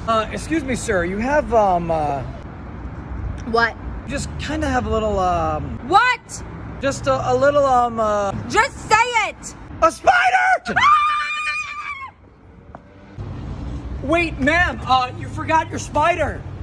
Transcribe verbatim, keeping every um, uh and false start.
Uh, excuse me, sir. You have, um, uh... What? just kind of have a little, um... What? Just a, a little, um, uh... Just say it! A spider! Wait, ma'am, uh, you forgot your spider.